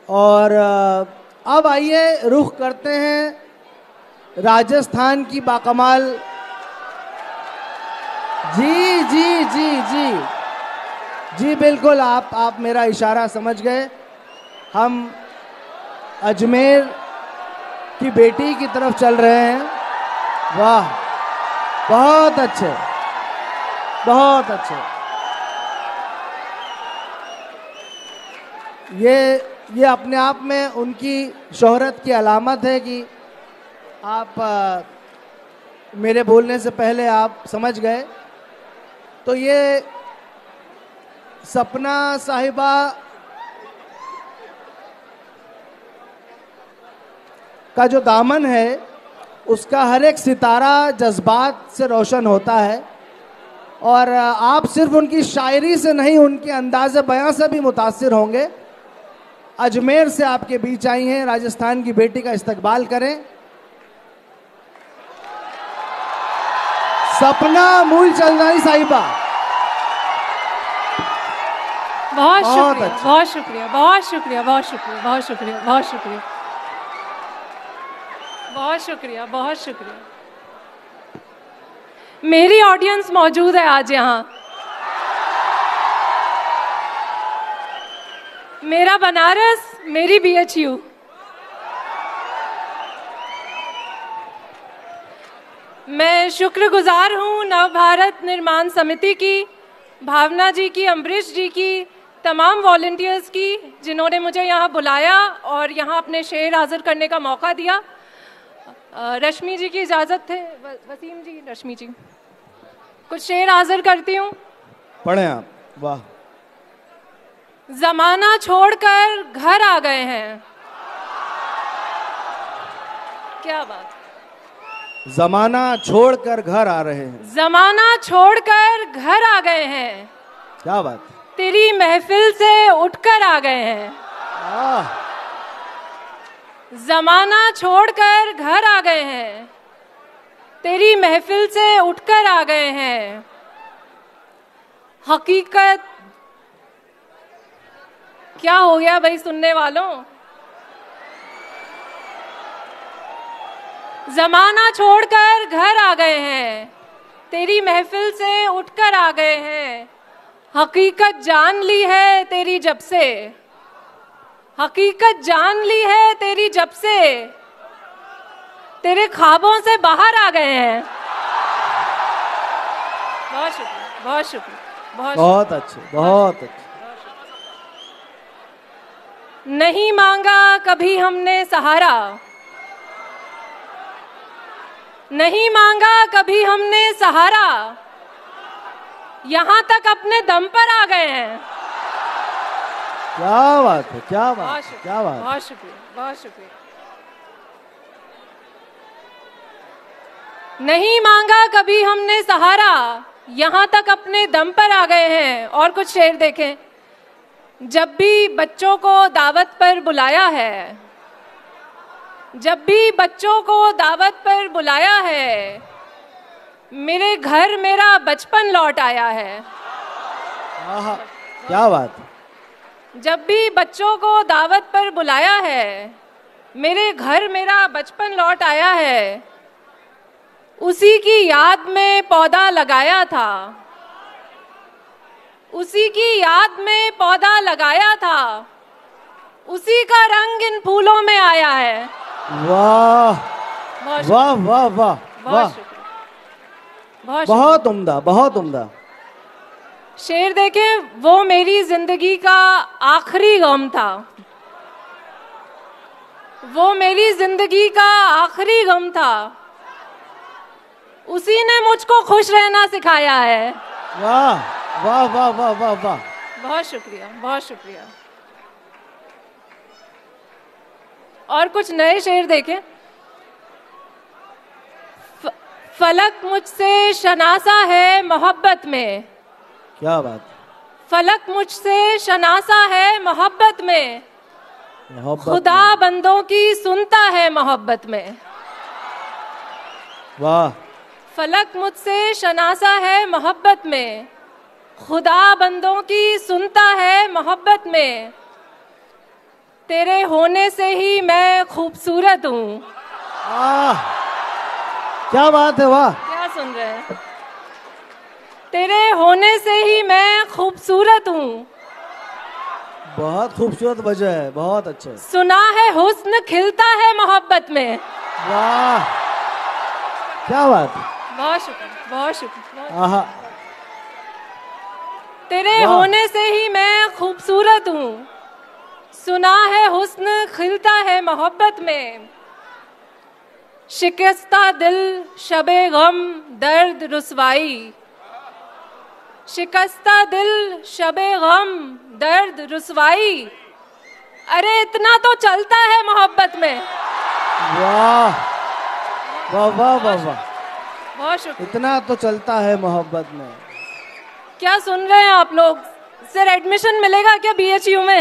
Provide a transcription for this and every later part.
और अब आइए रुख करते हैं राजस्थान की बाकमाल। जी जी जी जी जी बिल्कुल, आप मेरा इशारा समझ गए। हम अजमेर की बेटी की तरफ चल रहे हैं। वाह, बहुत अच्छे, बहुत अच्छे। ये अपने आप में उनकी शोहरत की अलामत है कि आप मेरे बोलने से पहले आप समझ गए। तो ये सपना साहिबा का जो दामन है उसका हर एक सितारा जज्बात से रोशन होता है, और आप सिर्फ उनकी शायरी से नहीं, उनके अंदाज़े बयां से भी मुतासिर होंगे। अजमेर से आपके बीच आई हैं, राजस्थान की बेटी का इस्तकबाल करें। सपना मूलचंदानी साहिबा। बहुत शुक्रिया, बहुत शुक्रिया, बहुत शुक्रिया, बहुत शुक्रिया, बहुत शुक्रिया, बहुत शुक्रिया, बहुत शुक्रिया, बहुत शुक्रिया। मेरी ऑडियंस मौजूद है आज यहाँ। मेरा बनारस, मेरी BHU। मैं शुक्रगुजार हूँ नव भारत निर्माण समिति की, भावना जी की, अम्बरीश जी की, तमाम वॉलंटियर्स की, जिन्होंने मुझे यहाँ बुलाया और यहाँ अपने शेर हाजिर करने का मौका दिया। रश्मि जी की इजाज़त है, वसीम जी, रश्मि जी, कुछ शेर हाजिर करती हूँ। पढ़ें आप। वाह। जमाना छोड़कर घर आ गए हैं। क्या बात। जमाना छोड़कर घर आ रहे हैं। जमाना छोड़कर घर आ गए हैं। क्या बात। तेरी महफिल से उठकर आ गए हैं। जमाना छोड़कर घर आ गए हैं, तेरी महफिल से उठकर आ गए हैं। हकीकत क्या हो गया भाई सुनने वालों। जमाना छोड़कर घर आ गए हैं, तेरी महफिल से उठकर आ गए हैं। हकीकत जान ली है तेरी जब से, हकीकत जान ली है तेरी जब से, तेरे ख्वाबों से बाहर आ गए हैं। बहुत शुक्रिया, बहुत शुक्रिया, बहुत अच्छे, बहुत अच्छे। नहीं मांगा कभी हमने सहारा, नहीं मांगा कभी हमने सहारा, यहाँ तक अपने दम पर आ गए हैं। क्या बात है, क्या बात है, क्या बात। बहुत शुक्रिया, बहुत शुक्रिया। नहीं मांगा कभी हमने सहारा, यहाँ तक अपने दम पर आ गए हैं। और कुछ शेर देखें। जब भी बच्चों को दावत पर बुलाया है, जब भी बच्चों को दावत पर बुलाया है, मेरे घर मेरा बचपन लौट आया है। क्या बात। जब भी बच्चों को दावत पर बुलाया है, मेरे घर मेरा बचपन लौट आया है। उसी की याद में पौधा लगाया था, उसी की याद में पौधा लगाया था, उसी का रंग इन फूलों में आया है। वाह वाह वाह वाह वाह, बहुत उम्दा, बहुत उम्दा। शेर देखें। वो मेरी जिंदगी का आखिरी गम था, वो मेरी जिंदगी का आखिरी गम था, उसी ने मुझको खुश रहना सिखाया है। वाह वाह वाह वाह वाह वाह। बहुत शुक्रिया, बहुत शुक्रिया। और कुछ नए शेर देखें। फलक मुझसे शनासा है मोहब्बत में। क्या बात। फलक मुझसे शनासा है मोहब्बत में, खुदा बंदों की सुनता है मोहब्बत में। वाह। फलक मुझसे शनासा है मोहब्बत में, खुदा बंदों की सुनता है मोहब्बत में। तेरे होने से ही मैं खूबसूरत हूँ। क्या बात है, वाह। क्या सुन रहे हैं? तेरे होने से ही मैं खूबसूरत हूँ। बहुत खूबसूरत वजह है, बहुत अच्छा। सुना है हुस्न खिलता है मोहब्बत में। वाह, क्या बात है। बहुत शुक्रिया, बहुत शुक्रिया। आहा, तेरे होने से ही मैं खूबसूरत हूँ। सुना है हुस्न खिलता है मोहब्बत में। शिकस्ता दिल शबे गम दर्द रुसवाई। शिकस्ता दिल शबे गम दर्द रुसवाई। अरे इतना तो चलता है मोहब्बत में। वाह वाह वाह वाह वाह, बहुत शुक्रिया। इतना तो चलता है मोहब्बत में। क्या सुन रहे हैं आप लोग? सर एडमिशन मिलेगा क्या BHU में?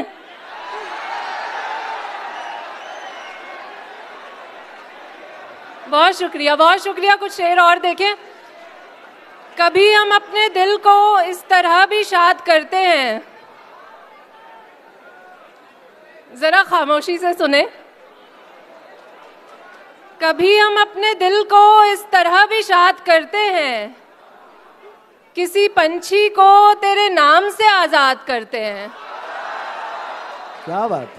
बहुत शुक्रिया, बहुत शुक्रिया। कुछ शेर और देखें। कभी हम अपने दिल को इस तरह भी शाद करते हैं। जरा खामोशी से सुने। कभी हम अपने दिल को इस तरह भी शाद करते हैं, किसी पंछी को तेरे नाम से आजाद करते हैं। क्या बात।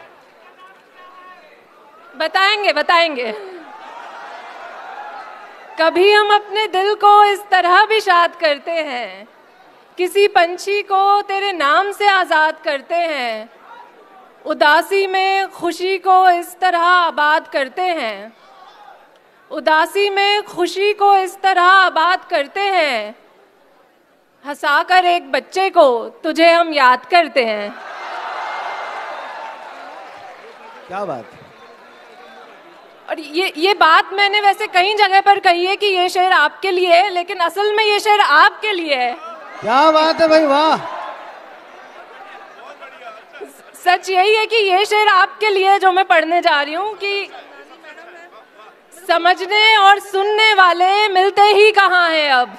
बताएंगे बताएंगे। कभी हम अपने दिल को इस तरह भी शाद करते हैं, किसी पंछी को तेरे नाम से आजाद करते हैं। उदासी में खुशी को इस तरह आबाद करते हैं। उदासी में खुशी को इस तरह आबाद करते हैं। हंसाकर एक बच्चे को तुझे हम याद करते हैं। क्या बात। और ये बात मैंने वैसे कई जगह पर कही है कि ये शेर आपके लिए है, लेकिन असल में ये शेर आपके लिए है। क्या बात है भाई, वाह। सच यही है कि ये शेर आपके लिए जो मैं पढ़ने जा रही हूँ कि समझने और सुनने वाले मिलते ही कहाँ हैं अब।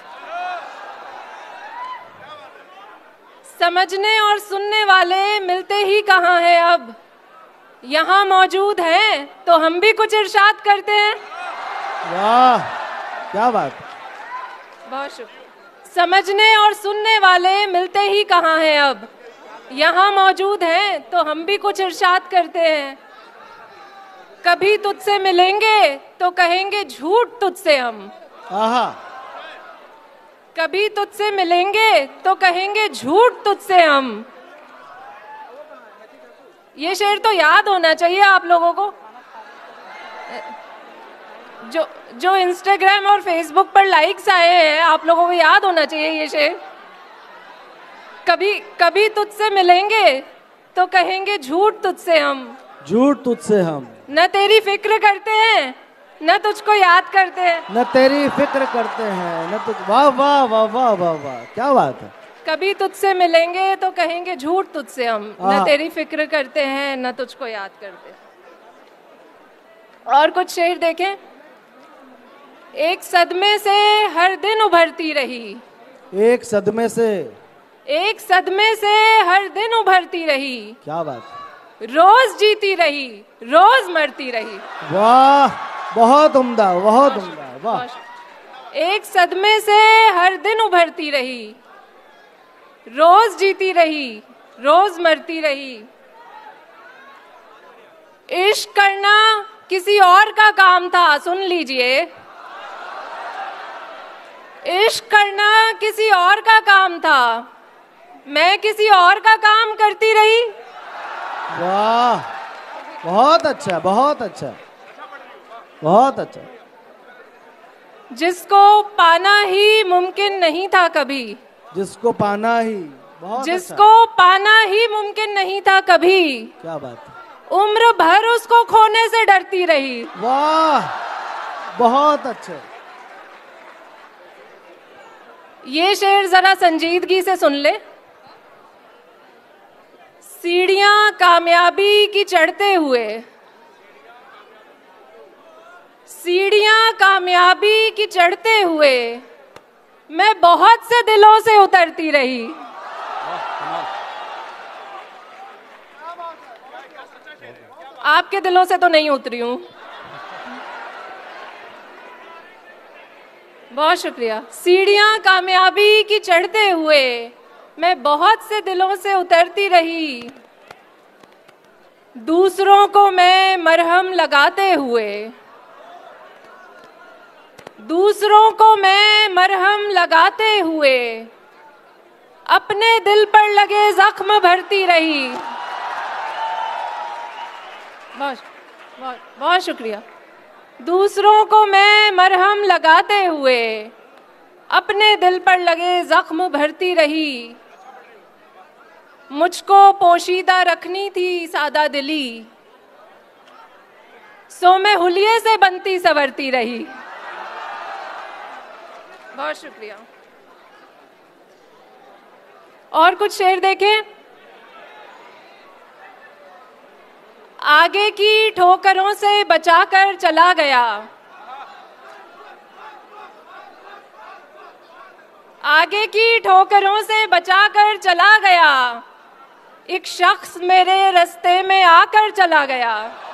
समझने और सुनने वाले मिलते ही कहाँ हैं अब। यहाँ मौजूद हैं तो हम भी कुछ इरशाद करते हैं। वाह, क्या बात। बहुत शुक्रिया। समझने और सुनने वाले मिलते ही कहाँ हैं अब। यहाँ मौजूद हैं तो हम भी कुछ इरशाद करते हैं। कभी तुझसे मिलेंगे तो कहेंगे झूठ तुझसे हम। आहा, कभी तुझसे मिलेंगे तो कहेंगे झूठ तुझसे हम। ये शेर तो याद होना चाहिए आप लोगों को। जो इंस्टाग्राम और फेसबुक पर लाइक्स आए हैं, आप लोगों को याद होना चाहिए ये शेर। कभी तुझसे मिलेंगे तो कहेंगे झूठ तुझसे हम। झूठ तुझसे हम। न तेरी फिक्र करते हैं न तुझको याद करते हैं। न तेरी फिक्र करते हैं न तुझ। वाह वाह वाह वाह वाह वाह, क्या बात है। कभी तुझसे मिलेंगे तो कहेंगे झूठ तुझसे हम। न तेरी फिक्र करते हैं न तुझको याद करते। और कुछ शेर देखें। एक सदमे से हर दिन उभरती रही। एक सदमे से। एक सदमे से हर दिन उभरती रही। क्या बात। रोज जीती रही रोज मरती रही। वाह, बहुत उम्दा, बहुत उम्दा, वाह। एक सदमे से हर दिन उभरती रही, रोज जीती रही रोज मरती रही। इश्क करना किसी और का काम था, सुन लीजिए। इश्क करना किसी और का काम था, मैं किसी और का काम करती रही। वाह, बहुत अच्छा, बहुत अच्छा, बहुत अच्छा। जिसको पाना ही मुमकिन नहीं था कभी। जिसको पाना ही, बहुत जिसको अच्छा। पाना ही मुमकिन नहीं था कभी। क्या बात। उम्र भर उसको खोने से डरती रही। वाह, बहुत अच्छे। ये शेर जरा संजीदगी से सुन ले। सीढ़ियां कामयाबी की चढ़ते हुए, सीढ़ियां कामयाबी की चढ़ते हुए, मैं बहुत से दिलों से उतरती रही। आपके दिलों से तो नहीं उतरी हूं। बहुत शुक्रिया। सीढ़ियां कामयाबी की चढ़ते हुए मैं बहुत से दिलों से उतरती रही, दूसरों को मैं मरहम लगाते हुए, दूसरों को मैं मरहम लगाते हुए अपने दिल पर लगे जख्म भरती रही। बहुत बहुत बहुत शुक्रिया। दूसरों को मैं मरहम लगाते हुए अपने दिल पर लगे जख्म भरती रही। मुझको पोशीदा रखनी थी सादा दिली, सो मैं हुलिये से बनती संवरती रही। बहुत शुक्रिया। और कुछ शेर देखें। आगे की ठोकरों से बचाकर चला गया, आगे की ठोकरों से बचाकर चला गया, एक शख्स मेरे रास्ते में आकर चला गया।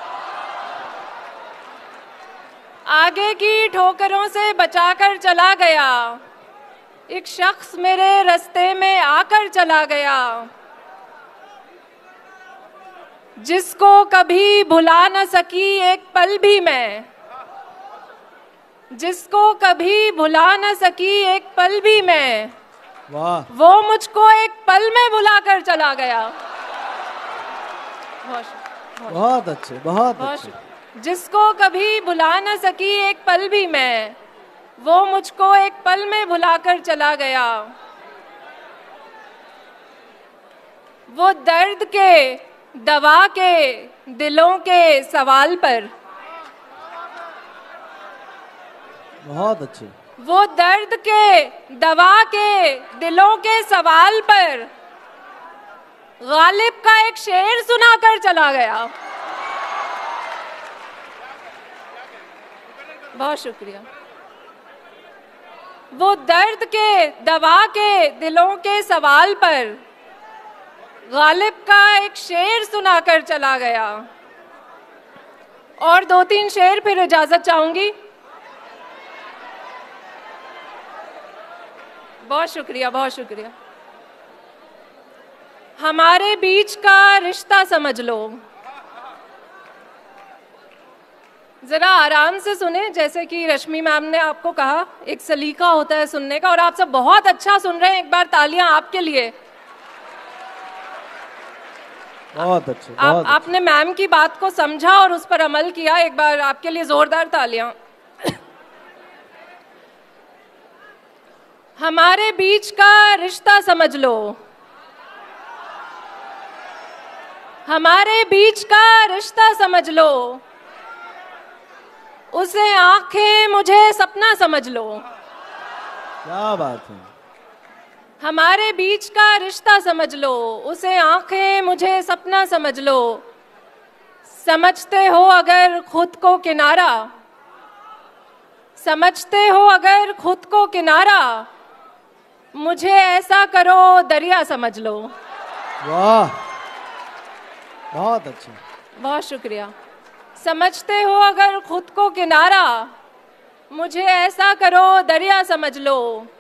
आगे की ठोकरों से बचाकर चला गया, एक शख्स मेरे रास्ते में आकर चला गया, जिसको कभी भुला न सकी एक पल भी मैं, जिसको कभी भुला न सकी एक पल भी मैं, वाह, वो मुझको एक पल में भुलाकर चला गया। बहुत अच्छे, बहुत अच्छे। जिसको कभी भुला न सकी एक पल भी मैं, वो मुझको एक पल में भुलाकर चला गया। वो दर्द के दवा के दिलों के सवाल पर, बहुत अच्छे। वो दर्द के दवा के दिलों के सवाल पर गालिब का एक शेर सुनाकर चला गया। बहुत शुक्रिया। वो दर्द के दवा के दिलों के सवाल पर गालिब का एक शेर सुनाकर चला गया। और 2-3 शेर फिर इजाजत चाहूंगी। बहुत शुक्रिया, बहुत शुक्रिया। हमारे बीच का रिश्ता समझ लो। जरा आराम से सुने, जैसे कि रश्मि मैम ने आपको कहा, एक सलीका होता है सुनने का, और आप सब बहुत अच्छा सुन रहे हैं। एक बार तालियां आपके लिए। बहुत अच्छे, आपने मैम की बात को समझा और उस पर अमल किया। एक बार आपके लिए जोरदार तालियां। हमारे बीच का रिश्ता समझ लो, हमारे बीच का रिश्ता समझ लो, उसे आंखें मुझे सपना समझ लो। क्या बात है। हमारे बीच का रिश्ता समझ लो, उसे आंखें मुझे सपना समझ लो। समझते हो अगर खुद को किनारा, समझते हो अगर खुद को किनारा, मुझे ऐसा करो दरिया समझ लो। वाह, बहुत अच्छे। बहुत शुक्रिया। समझते हो अगर खुद को किनारा, मुझे ऐसा करो दरिया समझ लो।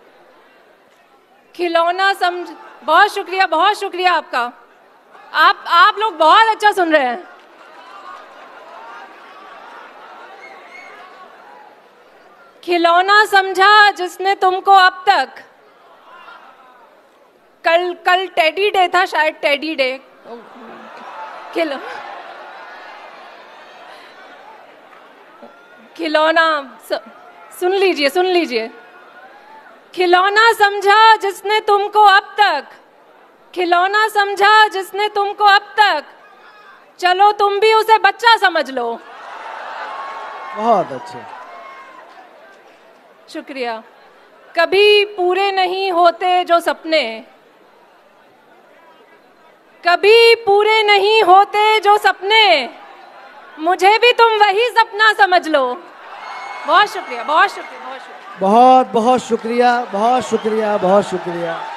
खिलौना समझ। बहुत शुक्रिया, बहुत शुक्रिया आपका। आप लोग बहुत अच्छा सुन रहे हैं। खिलौना समझा जिसने तुमको अब तक, कल टेडी डे था शायद, टेडी डे। खिलौना सुन लीजिए, सुन लीजिए। खिलौना समझा जिसने तुमको अब तक, खिलौना समझा जिसने तुमको अब तक, चलो तुम भी उसे बच्चा समझ लो। बहुत अच्छे। शुक्रिया। कभी पूरे नहीं होते जो सपने, कभी पूरे नहीं होते जो सपने, मुझे भी तुम वही सपना समझ लो। बहुत शुक्रिया, बहुत शुक्रिया, बहुत शुक्रिया। बहुत बहुत शुक्रिया, बहुत शुक्रिया, बहुत शुक्रिया।